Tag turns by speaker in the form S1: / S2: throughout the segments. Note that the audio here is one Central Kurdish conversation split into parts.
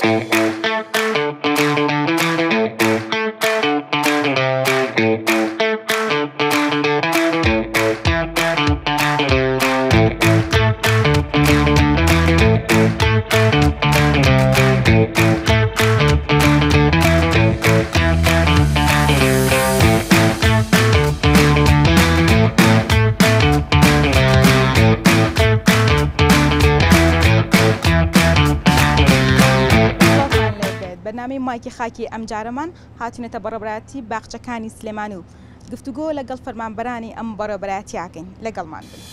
S1: بەرنامەی مایکی خاکی ئەم جارەمان هاتوونەتە بەڕێوەبەرایەتی باخچەکانی سلێمانی و گفتوگۆ لەگەڵ فەرمانبەرانی ئەم بەڕێوەبەرایەتیاکەین لەگەڵمان بن.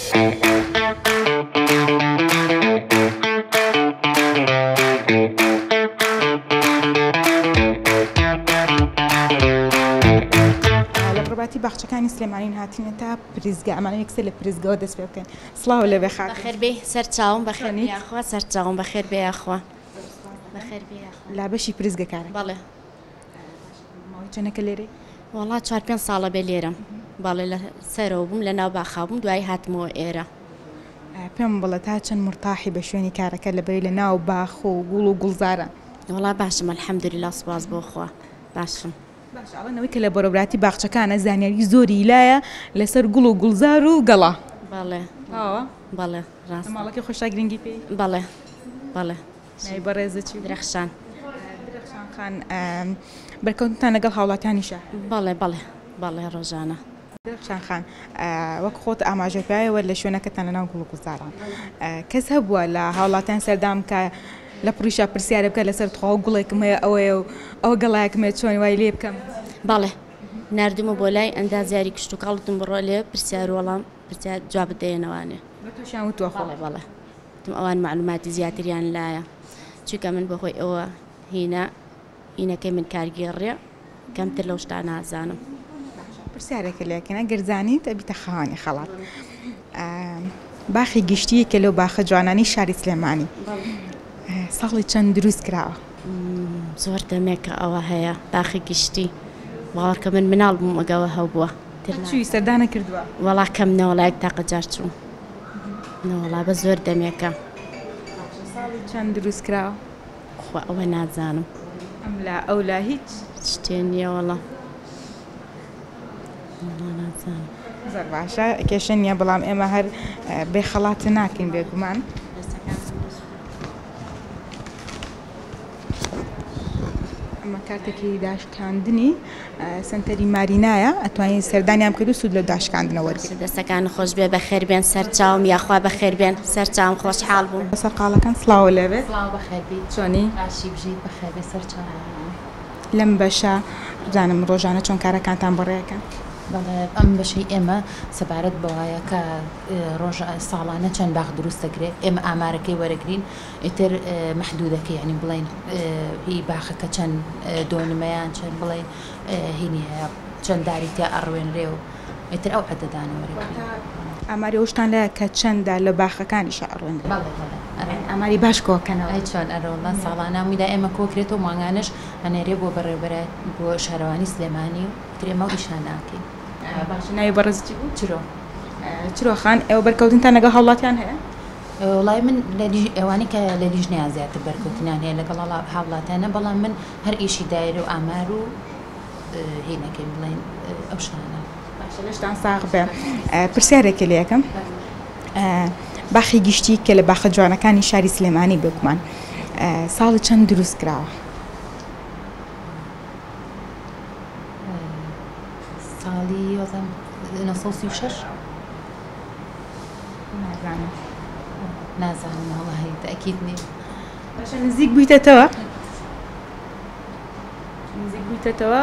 S1: لە بەڕێوەبەرایەتی باخچەکانی سلێمانین هاتوونەتە پرزگا ئەمانە یەکسەر لە پرزگاوە دەست پێ بکەین. سڵاو لەبێ خاک.
S2: بەخێر بێ سەرچاوم بەخێر بێ یاخوا سەرچاوم بەخێر بێ یاخوا. بەخێر بێ یاخوا.
S1: لا بەشی پرزگا کارە.
S2: بەڵێ.
S1: ماوەی چەندێکە لێرە؟
S2: وەڵا 4-5 ساڵە بێ لێرەم. بەڵێ لە سەرەوە بووم لە ناو باخاو بووم دوای هاتمەوە ئێرە.
S1: پێم بڵێ تا چەند مرتاحی بە شوێنی کارەکە لەبەری لە ناو باخ و گوڵ و گوڵزارە؟
S2: وەڵا باشم ئەلحەمدولیلا سوپاس بۆ خوا باشم.
S1: باش ئەڵێنەوەی کە لە بەڕێوەبەرایەتی باخچەکانە زانیاری زۆری لایە لەسەر گوڵ و گوڵزار و گەڵا.
S2: بەڵێ. بەڵێ ڕاست.
S1: ماڵەکەی خۆشتا گرنگی پێی؟
S2: بەڵێ بەڵێ.
S1: ناوی بەڕێزە چی؟
S2: درەخشان.
S1: درەخشان خان بەرکەوتنتان لەگەڵ هاوڵاتیانی شار؟
S2: بەڵێ بەڵێ بەڵێ ڕۆژانە.
S1: درەخشان خان وەک خۆت ئاماژە پێیەوە لە شوێنەکەتان لەناو گوڵ و گوڵزاران کەس هەبووە لە هاوڵاتیان سەردام کە لە پڕیشە پرسیارە بکە لەسەر تخوا گوڵێکم هەیە ئەوەیە و ئەوە گەڵایەکم هەیە چۆنی وای لێ بکەم؟
S2: بەڵێ نردمە بۆ لای ئەندازیاری کشت و کاڵتم بڕۆ لێ پرسیار وەڵام پرسیار جواب بدەێنەوانێ.
S1: بە تۆشیان وتووە خۆ؟
S2: بەڵێ تم ئەوان معلوماتی زیاتریان لایە چونکە من بەخۆی ئەوە هینەکەی من کارگێڕێ کەمتر لەو شتا نازانم.
S1: پرسیارێکە لێکەنە گەرزانیت ئەبیتە خەوانی خەڵات. باخی گشتیەکە لەو باخە جوانانی شاری سلێمانی ساڵی چەند دروست کراوە؟
S2: زۆر دەمێکە ئەوە هەیە باخی گشتی باوەڕکە من مناڵ بووم ئەگەوە هەبووە.
S1: چووی سەردانە کردووە؟
S2: وەڵا کەم نەوەڵایەک تاقە جار چوو نەوەڵا بە زۆر دەمێکە.
S1: ساڵی چەند دروست کراوە؟
S2: خوا ئەوە نازانم.
S1: ئەم لا ئەو لا هیچ
S2: شتێ نییە وەڵا نازانم.
S1: زۆر باشە کێشە نییە بەڵام ئێمە هەر بێ خەڵاتە ناکەین بێگومان. ئەمە کارتێکی داشکاندنی سنتەری مارینایە ئەتوانین سەردانیان بکەیت و سوود لە داشکاندنەوە وەرگرت.
S2: دەستەکان خۆش بێ بەخێر بێن سەرچاوم یاخوا بەخێر بێن سەرچاوم خۆشحاڵ بووم.
S1: سەرقاڵەکان سڵاوە لەبێت.
S3: سڵاو بەخێر بیت.
S1: چۆنی؟
S3: باشی بژیت بەخێر بێ سەرچاو.
S1: لەم بەشە بزانم ڕۆژانە چۆن کارەکانتان بەڕێەکەن؟
S3: بەڵێ ئەم بەشەی ئێمە سەبارەت بەوایە کە ڕۆژ ساڵانە چەند باخ دروست دەکرێت ئێمە ئامارەکەی وەرەگرین ئیتر مەحدودەکە یعنی بڵین هی باخەکە چەند دۆنمەیان چەند بڵین هینی هەیە چەند داریتیا ئەڕوێنرێ و ئیتر ئەو عەدەدانە وەرەگرین.
S1: ئاماری ئەوشتان لایە کە چەندە لە باخەکانیش ئەڕوێنرێ؟
S3: بەڵێ
S1: ئاماری باش کۆکەنەوە.
S3: ئەی چۆن ئەرەوەڵان ساڵانە میدا ئێمە کۆکرێتەوە ماگانش هەنێرێ بۆ بەڕێوەبەرایەت بۆ شارەوانی سلێمانی و ترێمە و ئیشان ناکەین.
S1: باشە ناوی بەڕێزی بوو؟
S3: چرۆ.
S1: چرۆخان ئێوە بەرکەوتنتان لەگەڵ هاوڵاتیان هەیە؟
S3: وڵای من ئەوانی کە لە لیژنەیە زیاتر بەرکەوتنیان هەیە لەگەڵ هاوڵاتیانە بەڵام من هەر ئیشی دایرە و ئامار و هینەکەی بڵین ئەو شتانە.
S1: باشە لەشتان ساغ بێ. پرسیارێکی لێ یەکەم باخی گشتی کە لە باخە جوانەکانی شاری سلێمانی بگومان ساڵی چەند دروست کراوە؟
S3: ساڵی 1936 نازانم وەڵاهی تەئکید نییە.
S1: باشە نزیک بوویتەوە؟ نزیک بوویتەوە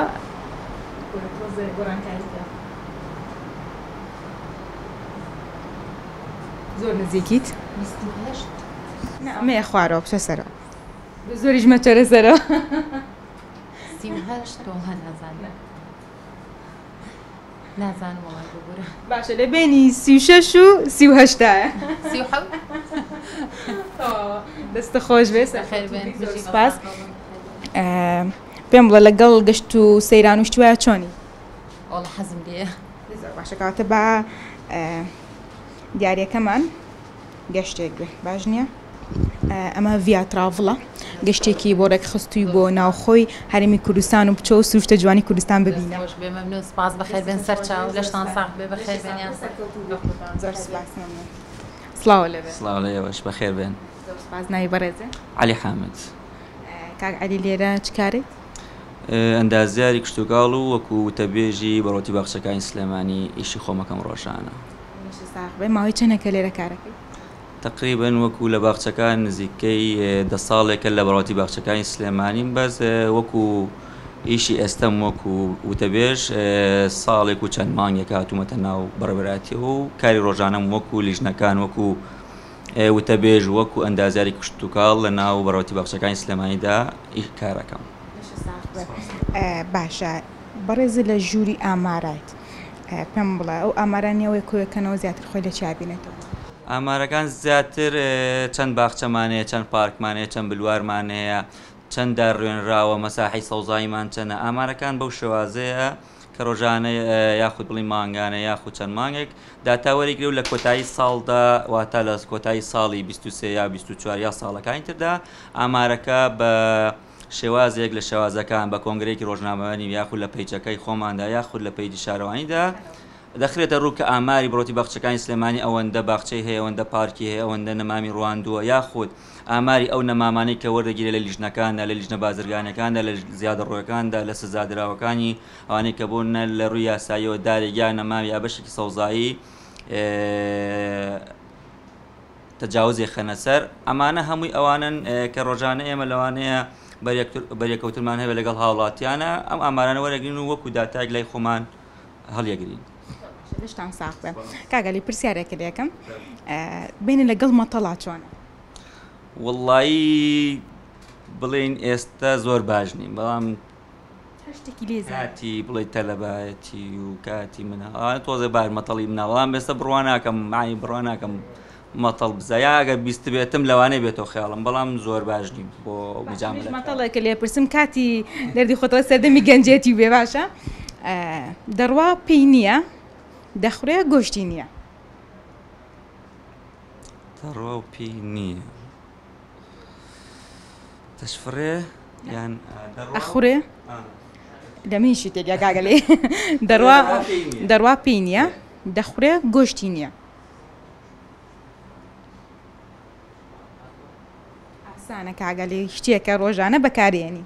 S1: زۆر نزیکیت؟
S3: 28
S1: ئەمەیە خوارەوە بچە سەرەوە زۆریش مەچەرە سەرەوە.
S3: 38 وەڵا نازانم. نازانم وڵای بگورە.
S1: باشە لە بینی 36 و 38 دەستە خۆش بێ
S3: خێر بێن
S1: سپاس. پێم بڵێ لەگەڵ گەشت و سەیران وشتی وایە چۆنی؟
S3: وەڵا حەزم لێە.
S1: باشە کاتە بە دیارەکەمان گەشتێک بێ باش نییە؟ ئەمە ڤیا تراڤڵە گەشتێکی بۆ ڕێکخستووی بۆ ناوخۆی هەرێمی کوردستان و بچۆ و سروشتە جوانی کوردستان ببینە.
S3: خۆش بێ مەمنون، سپاس بەخێر بێن سەرچاو لەشتان ساق بێ بەخێر بێن یان
S1: زۆر سپاس مەمنون. سڵاو لەبێ.
S4: سڵاو لێوەش بەخێر بێن.
S1: زۆر سپاس. ناوی بەڕێزە؟
S4: عەلی حامد.
S1: کاک عەلی لێرە چ کارێت؟
S4: ئەندازیاری کشتوکاڵ و وەکو وتەبێژی بەڕۆتی باخچەکانی سلێمانی ئیشی خۆمەکەم ڕۆژانە.
S1: بێ ماوەی چەندێکە لێرە کارەکەی؟
S4: تقریبا وەکو لە باخچەکان نزیکەی 10 ساڵێکە لە بەڕۆتی باخچەکانی سلێمانیم بەس وەکو ئیشی ئێستەم وەکو وتەبێژ ساڵێک و چەند مانگێک هاتوومەتە ناو بەڕێوەبەراتی و کاری ڕۆژانەم وەکو لیژنەکان وەکو وتەبێژ وەکو ئەندازیاری کشتوکاڵ لە ناو بەڕۆتی باخچەکانی سلێمانیدا کارەکەم.
S1: باشە بەڕێزی لە ژووری ئامارات پێم بڵێ ئەو ئامارانیەوەی کۆیەکەنەوە زیاتر خۆی لە چابینێتەوە؟
S4: ئامارەکان زیاتر چەند باخچەمانەیە، چەند پارکمانەیە، چەند بلوارمانەیە، چەند داڕوێنراوە، مەساحی سەوزاییمان چەندە. ئامارەکان بەو شێوازەیە کە ڕۆژانەی یاخود بڵی مانگانە یاخود چەند مانگێک داتاوەریگرێ و لە کۆتایی ساڵدا واتە لە کۆتایی ساڵی 23 یا 24 یا ساڵەکانی تردا ئامارەکە بە شێوازێک لە شێوازەکان بە کۆنگرێکی ڕۆژنامەوانی یاخود لە پەیجەکەی خۆماندا یاخود لە پەیجی شارەوانیدا دەخرێتە ڕوو کە ئاماری بڕۆتی باخچەکانی سلێمانی ئەوەندە باخچەی هەیە، ئەوەندە پارکی هەیە، ئەوەندە نەمامی ڕواندووە یاخود ئاماری ئەو نەمامانەی کە وەردەگیرێت لە لیژنەکاندا، لە لیژنە بازرگانەکاندا، لە زیادە ڕۆیەکاندا، لە سزادراوەکانی ئەوانەی کە بوونە لە ڕووی یاساییەوە دارێکیان نەمامی یا بەشێکی سەوزایی تەجاوزی خەنە سەر. ئەمانە هەمووی ئەوانن کە ڕۆژانە ئێمە لەوانەیە بەریەکەوتمان هەیە لەگەڵ هاوڵاتیانە ئەم ئامارانە وەرەگرین و وەکو داتایك لای خۆمان هەڵیەگرین.
S1: شتان ساق بێ. کاگەلی پرسیارێکە لێکم بینە لەگەڵ مەتەڵا چۆنە؟
S4: وەڵڵایی بڵێن ئێستا زۆر باش نیم، بەڵام
S1: هەشتێکی لێزە
S4: کاتی بڵێ تەلەبایەتی و کاتی منە تۆزە بار مەتەڵی منە، بەڵام ئێستا بڕوا ناکەم مای بڕوا ناکەم مەتەڵ بزایە ئەگەر بیست بێتم لەوانەیە بێتەوە خەیاڵم، بەڵام زۆر باش نیم بۆ مجاملە.
S1: مەتەڵێکە لێ پرسم کاتی لەردی خۆتەوە سەردەمی گەنجێتی بێ باشە دەڕوا پێی نییە دەخورێ گۆشتی نییە؟
S4: دەڕوا و پێی نییە دەشفڕێ یان
S1: ئەخورێ لە منیشی تێلیا کاگەلێ دەڕوا پێی نییە دەخورێ گۆشتی نییە. ئاسانە کاگەلێ شتێکە ڕۆژانە بەکارێنی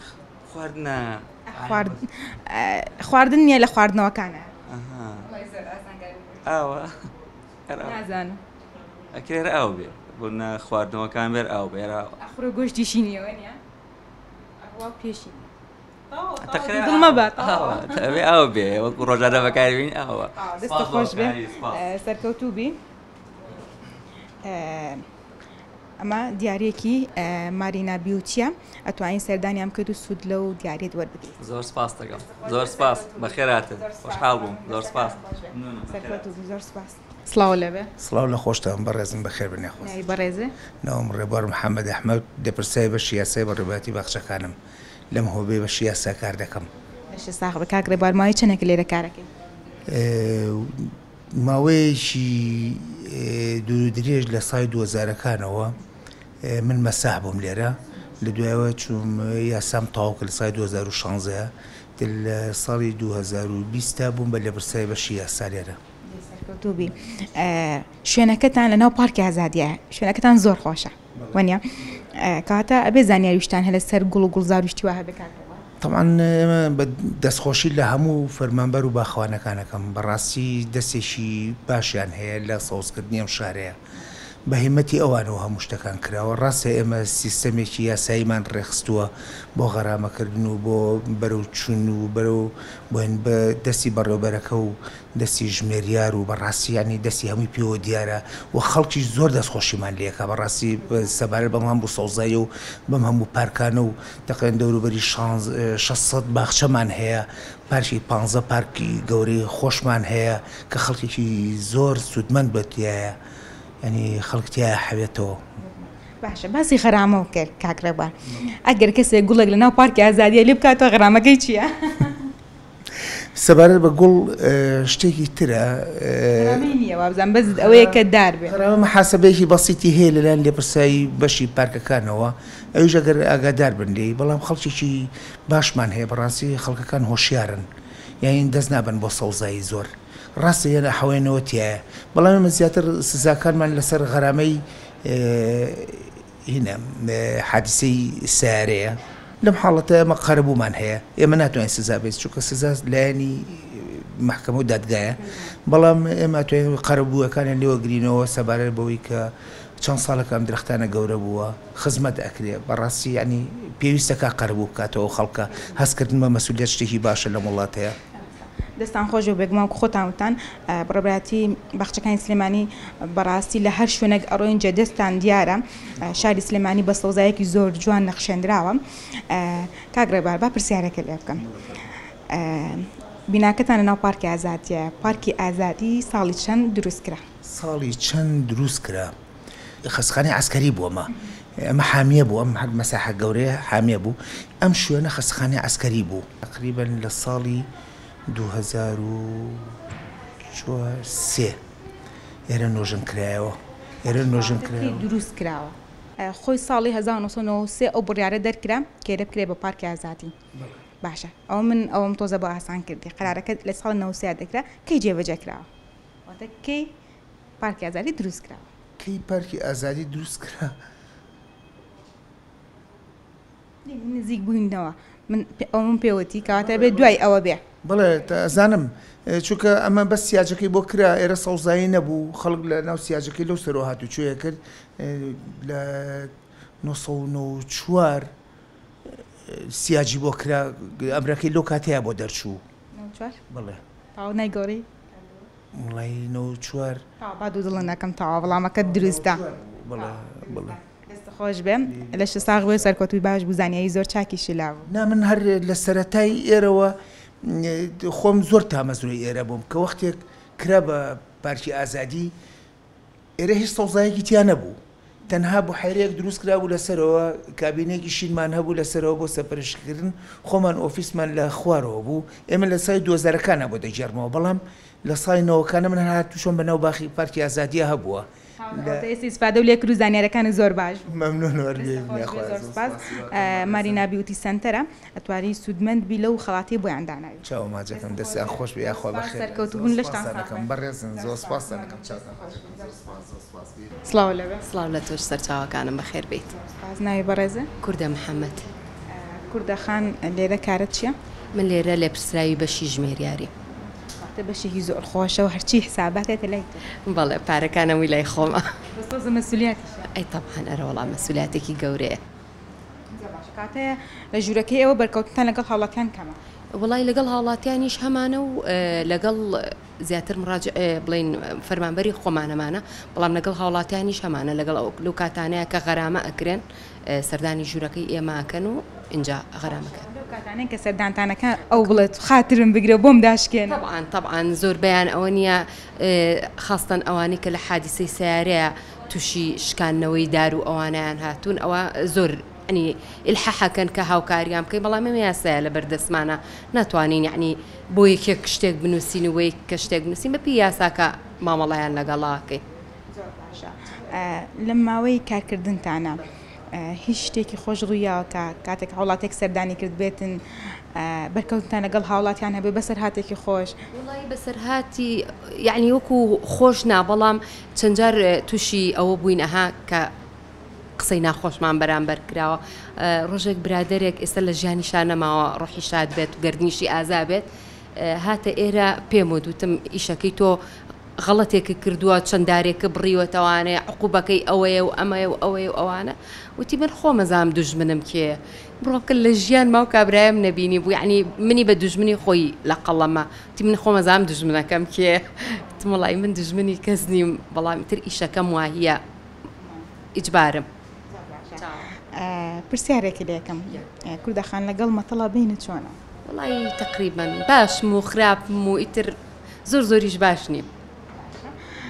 S1: خواردن نییە لە خواردنەوەکانە.
S4: ئاوە
S1: نازانم
S4: ئەکرێرە ئاو بێ بۆ خواردنەوەکان بێر ئاو بێرا
S1: ئەخورە گۆشتیشی نییەوە نیە ئەوە پێشی دڵمە بات
S4: ئەوێ ئاو بێ وەکو ڕۆژانە بەکاربین ئاوە.
S1: دەستە خۆش بێ سەرکەوتوو بی. ئەمە دیارێکی مارینا بیوتیە ئەتوانین سەردانیان کرد و سوود لەو دیارێت وەربگریت.
S4: زۆر سپاس دەکەم. زۆر سپاس بەخێراتن خۆشحاڵ بووم. زۆر سپاس.
S1: زۆر سپاس. سڵاو لەبێ.
S5: سڵاو لە خۆشتان بەڕێزم بەخێر بنێ خۆش.
S1: بەڕێزێ
S5: ناوم ڕێبوار محەممەد ئەحمەد دەپرسای بەشی یاسای بەڕێبەتی باخچەکانم لەم هۆبێ بەشی یاسا کار دەکەم.
S1: بەشە ساغ بە کاک ڕێبوار ماوەی چەندێک لێرە کارەکەی؟
S5: ماوەیەکی دوور درێژ لە سای 2000ەکانەوە من مەساح بووم لێرە لە دوایەوە چوم یاسام تەواو کرد لە سای 2016 لە ساڵی 2020 بووم بە لەبرسای بەشی یاسا لێرە.
S1: توبی شوێنەکەتان لە ناو پارکی ئازادیە شوێنەکەتان زۆر خۆشە وەنیە کاتە ئەبێ زانیاریشتان هەلە سەر گوڵ و گوڵزاروشتی وە هەبێکاتەوە.
S5: طبعا بە دەستخۆشی لە هەموو فەرمانبەر و باخوانەکانەکەم بەڕاستی دەستێکی باشیان هەیە لە سەوزکردنی ئەم شارەیە بە هیمەتی ئەوانەوە هەموو شتەکان کراوە. ڕاستە ئێمە سیستەمێکی یاساییمان ڕێخستووە بۆ غەرامەکردن و بۆ بەرەو چون و بەرەو بۆین بە دەستی بەڕێوەبەرەکە و دەستی ژمێریار و بەڕاستی ینی دەستی هەمووی پێوە دیارە و خەڵکیش زۆر دەستخۆشیمان لێکە بەڕاستی سەبارەت بەم هەموو سەوزایی و بەم هەموو پارکانە و تەقریباً دەوروبەری 600 باخچەمان هەیە پارکی 15 پارکی گەورەی خۆشمان هەیە کە خەڵکێکی زۆر سوودمەند بەتیایە ینی خەڵکتیایە حەوێتەوە.
S1: باشە باسی غەرامە کرد کاک ڕێبوار ئەگەر کەسێک گوڵێک لە ناو پارکی ئازادیە لێ بکاتەوە غەرامەکەی چییە؟
S5: سەبارەت بە گوڵ شتێکی ترە
S1: نییە وابزان بەز ئەوەیە کە دار بێ
S5: محاسبەیەکی بەسیتی هەیە لەلایەن لێپرسایی بەشی پارکەکانەوە ئەویش ئەگەر ئاگادار بن لێی بەڵام خەڵکیی باشمان هەیە بەڕاستی خەڵکەکان هۆشیارن یان دەست نابن بۆ سەوزایی زۆر ڕاستە یەنە حەوێنەوە تایە بەڵام ئێمە زیاتر سزاکانمان لەسەر غەرامەی هینە حادیسەی سیارەیە لەم حاڵەتە ئەمە قەرەبوومان هەیە ئێمە ناتوانین سزا بێت چونکە سزا لایەنی محکەمە و دادگایە بەڵام ئێمە توانین قەرەبووەکانیان لێوەگرینەوە سەبارەت بەوەی کە چەند ساڵێک ئەم درەختانە گەورە بووە خزمەت ئەکرێ بەڕاستی ینی پێویستەکە قەرەبوو بکاتەوە خەڵکە هەستکردن بە مەسئولیەت شتێکی باشە لە وڵات هەیە
S1: دەستان خۆش و بێگومان خۆتانوتان بڕێبراتی باخچەکانی سلێمانی بەڕاستی لە هەر شوێنێک ئەڕۆین جە دەستان دیارە شاری سلێمانی بە سەوزایەکی زۆر جوان نەخشێنراوە کاگڕێبار با پرسیارەکە لێ بکەم بیناکەتانە ناو پارکی ئازادیە پارکی ئازادی ساڵی چەند دروست کرا
S5: ساڵی چەند دروست کرا خەسخانەی عسکەری بووە ئەمە حامیە بوو ئەم هەر مەساحە گەورەیە حامیە بوو ئەم شوێنە خەسخانەی عسکەری بوو تقریبا لە ساڵی 2003 ئێرە نۆژن کرایەوە ئێرە نۆژن کرایەوە
S1: دروست کراوە خۆی ساڵی 1993 ئەو بڕیارە دەرکرا کێرە بکرێ بە پارکی ئازادی باشە ئەو من ئەوم تۆزە بۆ ئاسان کردی قرارەکە لە ساڵ 93 دەکرا کەی جێبەجێ کراوە واتە کەی پارکی ئازادی دروست کراوە
S5: کەی پارکی ئازادی دروست کرا
S1: نزیک بووینەوە ئەو من پێوەتی کەواتە بێت دوای ئەوە بێ
S5: بڵێ ئەزانم چونکە ئەمە بە سیاجەکەی بۆ کرا ئێرە سەوزایی نەبوو خەڵک لە ناو سیاجەکەی لەو سەرۆ هاتوچۆیە کرد لە 1994 سیاجی بۆ کرا ئەمرەکەی لەو کاتەیە بۆ دەرچوو بڵێ
S1: تاو نایگۆڕی
S5: وڵی 94
S1: با دوو دڵە نەکەم تاوا وەڵامەکە دروستە
S5: بڵێ بڵێ
S1: دەستە خۆش بێم لە ش ساغ بێ سەرکەوتوی باش بزانایی زۆر چاکیشی لاوە
S5: نا من هەر لە سەرەتای ئێرەوە خۆم زۆر تامەزروی ئێرە بووم کە وەختێک کرا بە پارکی ئازادی ئێرە هیچ سەوزایەکی تیا نەبوو تەنها بۆ حیرەیەک دروست کرا بوو لەسەرەوە کابینێکی شینمان هەبوو لەسەرەوە بۆ سەپەرشکردن خۆمان ئۆفیسمان لە خوارەوە بوو ئێمە لە سای 2000ەکانە بۆ دەجێڕمەوە بەڵام لە سای نەوەکانە من هاتووشۆم بەناو باخی پارکی ئازادیە هەبووە
S1: ئێستیسپادە و لێک و زانیارەکانی زۆر باش
S5: مەمنون
S1: مارینا بیوتی سنتەرە ئەتوانی سوودمەند بی لەو خەڵاتی بۆیان داناوی
S5: چاوماجەکەم دەستیان خۆش بێ یاخوا بەخێر
S1: سەرکەوتوبوون لەشتانەکەم
S5: بەڕێزن زۆر سپاس
S1: سڵاو لەبێ
S6: سڵاو لە تۆش سەرچاوەکانم بەخێر بیت
S1: ناوی بەڕێزە
S6: کوردە محەممەد
S1: کوردەخان لێرە کارت چییە؟
S6: من لێرە لێ پرسراوی بەشی ژمێریاری
S1: بەشێکی زۆر خۆشە و هەرچی حساباتێتە لای
S6: بەڵێ پارەکانەوەی لای خۆمە
S1: مەسولیاتی
S6: ئەی تەبحان ئەرە وەڵام مەسولیاتێکی گەورەیە
S1: کاتەیە لە ژوورەکەی ئەوە بەرکەوتتان لەگەڵ هاوڵاتیان کەمە
S6: وڵی لەگەڵ هاوڵاتیانیش هەمانە و لەگەڵ زیاتر بڵین فەرمانبەری خۆمانەمانە بەڵام لەگەڵ هاوڵاتیانیش هەمانە لەگەڵ لەو کاتانەیە کە غەرامە ئەکرێن سەردانی ژوورەکەی ئێماکەن و اینجا غەرامەکە
S1: کاتانێک کە سەردانتانەکە ئەو بڵێت خاترم بگرە بۆم داشکێن
S6: طبعاً زۆر بەیان ئەوە نییە خاستن ئەوانی کە لە حادیسەی سیارەیە تووشی شکاندنەوەی دار و ئەوانیان هاتوون ئەوە زۆر ئەنی ئلحەحەکەن کە هاوکاریان بکەی بەڵام ئێمە یاسایە لە بەردەستمانە ناتوانین یعنی بۆ یەکێک شتێک بنووسین و کە شتێک بنووسین بەپی یاساکە مامەڵایان لەگەڵاکەی
S1: لە ماوەی کارکردنتانە هیچ شتێکی خۆش ڕوویاوە کە کاتێک هاوڵاتێک سەردانی کرد بێتن بەرکەوتتان لەگەڵ هاوڵاتیان هەبێ بەسەر هاتێکی خۆش
S6: وڵی بەسەرهاتی یعنی وەکو خۆش نا بەڵام چەند جار تووشی ئەوە بووین ئەها کە قسەی ناخۆشمان بەرامبەر کراوە ڕۆژێک برادێک ئێستا لە ژیانی شانەماوە ڕۆحی شاد بێت و گردنیشی ئازا بێت هاتە ئێرە پێم وتم ئیشەکەی تۆ غەڵەتێکی کردووە چەندارێکە بڕیوەتەوانەیە عقوبەکەی ئەوەیە و ئەمەیە و ئەوەیە و ئەوانە وتی من خۆمەزام دوژمنم کێ بڕۆکە لە ژیان ماو کابرایم نەبینی بوو یعنی منی بە دوژمنی خۆی لە قەڵەمە تی من خۆمەزام دوژمنەکەم کێ وڵی من دوژمنی کەس نیم بەڵام تر ئیشەکەم وایە ئیجبارم
S1: پرسیارێکی لێکم کوردەخان لەگەڵ مەتەڵا بینە چۆنە
S6: وڵی تقریبا باشم و خراپم و ئیتر زۆر زۆریش باش نیم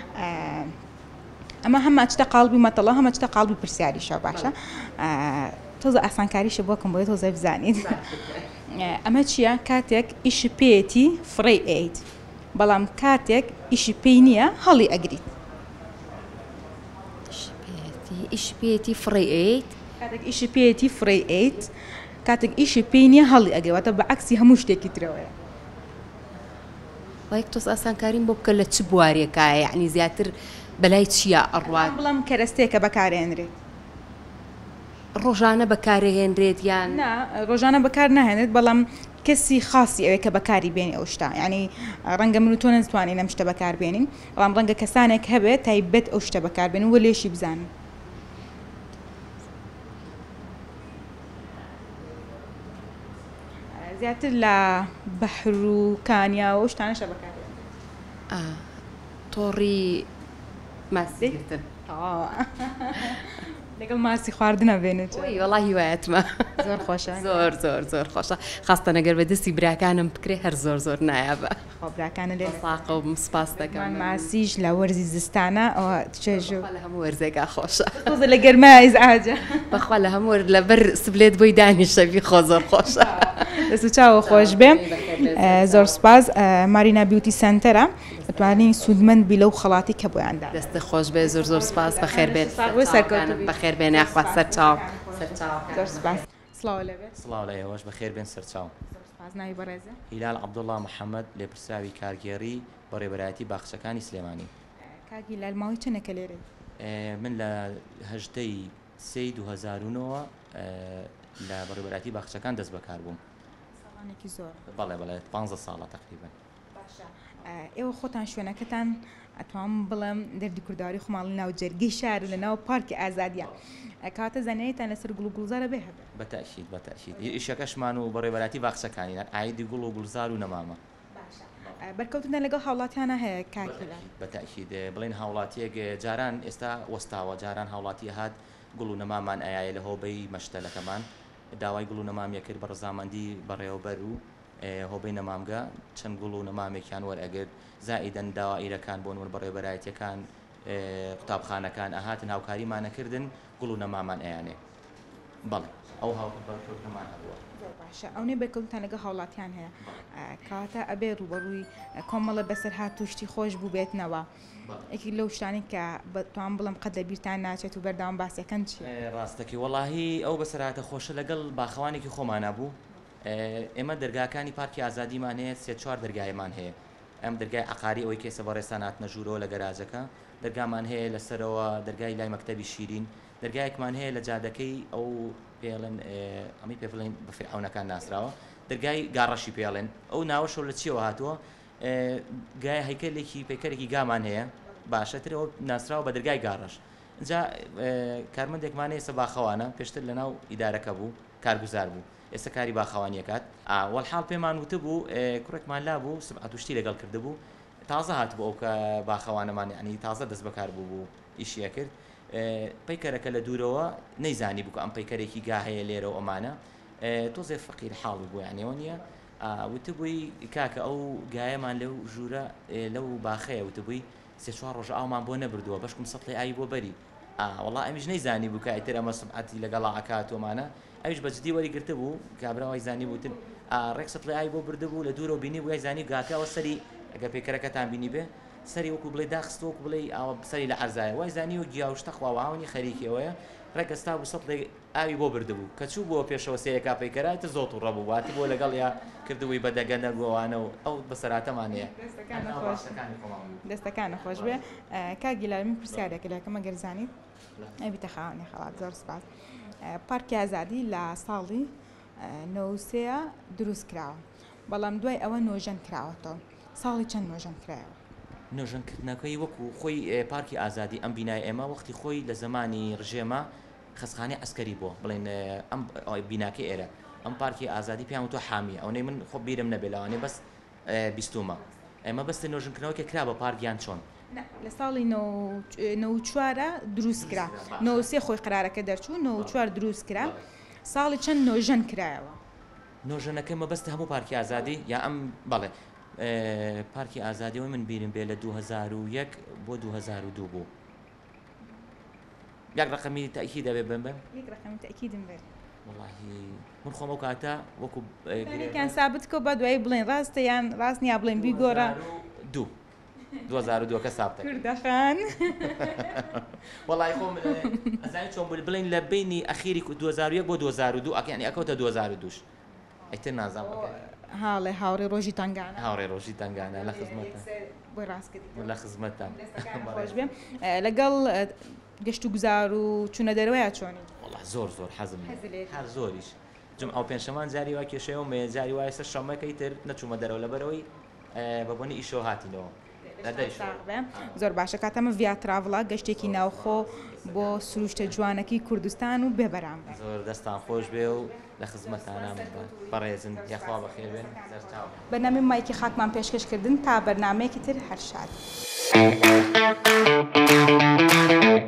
S1: ئەمە هەمە چتە قاڵبی مەتەڵە هەمە چتە قاڵبی پرسیاریشە باشە تۆزە ئاسانکاریشە بۆکەم بۆی تۆزە بزانیت ئەمە چییە کاتێک ئیش پێێتی فڕی ئەیت بەڵام کاتێک ئیشی پێی نییە هەڵی ئەگریت
S6: ئیش پێێتی فڕی ئەیت
S1: کاتێک ئیشی پێێتی فڕی ئەیت کاتێک ئیشی پێی نییە هەڵی ئەگەواتە بە عکسی هەموو شتێکی ترەوەیە
S6: وایەک تۆس ئاسانکاریم بۆ بکە لە چ بوارێکایە یعنی زیاتر بەلای چییە ئەڕوات
S1: بڵام کەرەستەیەکە بەکارێنرێت
S6: ڕۆژانە بەکارهێنرێت یان
S1: ڕۆژانە بەکار ناهێنێت بەڵام کەسی خاصی ئەوەیە کە بەکاری بێنی ئەو شتا ینی ڕەنگە من و تۆ نەتوانین ئەم شتە بەکاربێنین بەڵام ڕەنگە کەسانێک هەبێت تایبەت ئەو شتە بەکاربێن و لێشی بزانن زیاتر لە بەحر و کانیا و شتانەشە بەکاربێن
S6: تۆڕی ماسیگرتن
S1: لەگەڵ ماسی خواردنە بێنێت
S6: وەڵی وایەتمە
S1: زۆر خۆشە
S6: زۆر زۆر زۆر خۆشە خاستە نەگەر بە دەستی براکانم بکرێ هەر زۆر زۆر نایابە
S1: براکانە لێ
S6: ساقە و سپاس دەکەم
S1: ماسیش لە وەرزی زستانە ئەوە چێژ
S6: لە هەموو وەرزێکا خۆشە
S1: تۆزە لە گەرمای ئاجە
S6: بەخوا لە هەموو لەبەر سبلێت بۆی دانیشەوی خۆ زۆر خۆشە
S1: دەست و چاوە خۆش بێ زۆر سپاس مارینا بیوتی سنتەرە دەتوانین سوودمەند بی لەو خەڵاتی کە بۆیاندا
S6: دەستە خۆش بێ زۆر زۆر سپاس بەخێر بێت بەخێر بێ ناخوا سەرچاو
S1: زۆر سپاس سڵاو لەبێت
S7: سڵاو لە ئێوەش بەخێر بێن سەرچاو
S1: سپاس ناوی بەڕێزە
S7: هیلال عەبدوڵڵا محەممەد لێپرساوی کارگێڕی بەڕێبەرایەتی باخچەکانی سلێمانی
S1: کاگی لە ماوەی چنەکە لێرە
S7: من لە هەژدەی سەی 2009 لە بەڕێبەرایەتی باخچەکان دەست بەکار بووم
S1: ساڵانێکی زۆر
S7: بەڵێ بەڵێ 15 ساڵە تقریبا
S1: ئێوە خۆتان شوێنەکەتان ئەتوان بڵێم دەردی کورداوی خۆماڵی ناو جەرگی شار لە ناو پارکی ئازادیە کاتە زانایتان لەسەر گوڵ و گوڵزارە بێ هەبێت
S7: بەتەشید بەتەشید ئیشەکەشمان و بەڕێبەرایەتی باخچەکانی ئایدی گوڵ و گوڵزار و نەمامە
S1: بەرکەوتنە لەگەڵ هاوڵاتیانە هەیە کاکیلا
S7: بەتەشید بڵێن هاوڵاتیەک جاران ئێستا وەستاوە جاران هاوڵاتی هات گوڵ و نەمامان ئایە لە هۆبەی مەشتەلەکەمان داوای گوڵ و نەمامیە کرد بە ڕزامەندی بەڕێوەبەر و هۆبەی نەمامگە چەند گوڵ و نەمامێکیان وەرئەگرت زائیدەن داوائیرەکان بۆن بەڕێبەرایەتیەکان قوتابخانەکان ئەهاتن هاوکاریمانەکردن گوڵ و نەمامان ئەیانێ بەڵێ ئەو هاوکردمان هەبووە
S1: باشە ئەوەی بەرکەوتان لەگە هاوڵاتیان هەیە کاتە ئەبێ ڕوبەڕووی کۆمەڵە بەسەر هات توشتی خۆش بوو بێتنەوە یەکی لەو شتانی کە توان بڵم قەت لە بیرتان ناچێت و بەرداوام باسیەکەن چی
S7: ڕاستەکی وەڵاهی ئەو بەسەراتە خۆشە لەگەڵ باخەوانێکی خۆمانە بوو ئێمە دەرگاکانی پارکی ئازادیمان هەیە 3-4 دەرگایمان هەیە ئەم دەرگای عقاری ئەوەی کێسە بەڕێستان هاتنە ژوورەوە لە گەراجەکە دەرگامان هەیە لەسەرەوە دەرگای لای مەکتەبی شیرین دەرگایەکمان هەیە لە جادەکەی ئەو پێڵێن ئەمی پێ بڵێن بە فیرعەونەکان ناسراوە دەرگای گاڕەشی پێڵێن ئەو ناوەشەوە لە چیەوە هاتووە گای هەیکەلێکی پێکەرێکی گامان هەیە باشەتر ئەو ناسراوە بە دەرگای گاڕەش اینجا کارمەندێکمان هەیە باخەوانە پێشتر لە ناو ئیدارەکە بوو کارگوزار بوو ئێستا کاری باخەوانیەکات وەڵحاڵ پێمان وتە بوو کوڕێکمان لا بوو سبعەت توشتی لەگەڵ کرده بوو تازە هات بوو ئەو کە باخەوانەمان ینی تازە دەست بەکار بوو ئیشیە کرد پەیکەرەکە لە دوورەوە نەیزانی بوو کە ئەم پەیکەرێکی گا هەیە لێرە ئەمانە تۆزێ فەقیر حاڵی بوو یانەوە نییە وتبووی کاکە ئەو گایەمان لەو ژوورە لەو باخەیە وتبووی 3-4 ڕۆژ ئاومان بۆ نەبردووە بەشکم سەڵی ئاوی بۆ بەری وەڵا ئەمیش نەیزانی بوو کە ئیتر ئەمە سبعەتی لەگەڵ ئاکاتۆمانە ئەویش بەجددی وەریگرتە بوو کابراوای زانی بووتن ڕێک سەڵی ئاوی بۆ بردە بوو لە دوورە و بینی بووی زانی گاکەوە سەری ئەگە پێکەرەکەتان بینی بێ سەری وەکو بڵێ داخست وەکو بڵێ ئاوە سەری لە عەرزایە وای زانی و گیاوشتە خواوەهاونی خەریکیەوەیە ڕێکەستا بوو سەڵی ئاوی بۆ بردە بوو کە چوو بۆ پێشەوە سەیەکا پەیکەرایتە زۆت و ڕەبوو واتی بۆ لەگەڵ یا کردبووی بەدەگەنە گۆوانە و ئەو بەسەراتەمان هەیە
S1: دەستەکانە خۆش بێ کاگیلار من پرسیارێک لەکەمە گەرزانیت ئەبیتە خاوەنی خەڵات زۆر سپاس پارکی ئازادی لە ساڵی 93 دروست کراوە بەڵام دوای ئەوە نۆژەن کراوەتەوە ساڵی چەند نۆژەن کرایەوە
S7: نۆژەنکردنەکەی وەکو خۆی پارکی ئازادی ئەم بینای ئێمە وەختی خۆی لە زمانی ڕژێمە خەسخانەی ئەسکەری بۆ بڵێن ئەم بیناکە ئێرە ئەم پارکی ئازادی پیان تۆ حامیە ئەوەی من خۆ بیرم نەبێلەوانێ بەس بیستومە ئێمە بەستە نۆژنکردنەوەکە کرا بە پارکیان چۆن
S1: لە ساڵی 94 دروست کرا 93 خۆی قرارەکە دەرچوو 94 دروست کرا ساڵی چەند نۆژەن کرایەوە
S7: نۆژەنەکە مەبەستە هەموو پارکی ئازادی یا ئەم بەڵێ پارکی ئازادیەوەی من بیرم بێ لە 2001 بۆ 2002 بوو یەک ڕقەمی تاکی دەبێ بم
S1: یەک ڕقەمی تاکیدم بێت
S7: والله من خۆم ئەو کاتە وەکو
S1: کان سابت کە بە دوای بڵێن ڕاستە یان ڕاست نیا بڵێن بیگۆڕە
S7: 2002 کە سابتە
S1: کوردەخان
S7: وڵی خۆم ئەزانی چۆن بڵین لە بینی ئەخیری 2001 بۆ 2002 ئەکیانی ئەکەوتە 2002 ئەیتر نازام
S1: هاڵێ هاوڕێ ڕۆژی تنگانە
S7: هاوڕێ ڕۆژی تنگانە لە خزمەتە
S1: بۆی ڕاستکردی
S7: لە خزمەتتان
S1: خۆش بێم لەگەڵ گەشت و گوزار و چوونە دەرەوەیە چۆنی
S7: وڵا زۆر حەزم هەر زۆریش جم ئەو پێنجشەمان جاری وا کێشەوە مێ جاری وایە سەر شەمەکەی تر نەچوومە دەرەوە لەبەرەوەی بەبوونی ئیشۆ هاتینەوە
S1: زۆر باشە کاتەمە ڤیاتراڤڵا گەشتێکی ناوخۆ بۆ سروشتە جوانەکی کوردستان و بێبەرام
S7: زۆر دەستان خۆش بێ و لە خزمەتانە بەڕێزن یاخوا بەخێر بێن
S1: بەنامەی مایکی خاکمان پێشکەشکردن تا بەرنمەیەکی تر هەر شاد.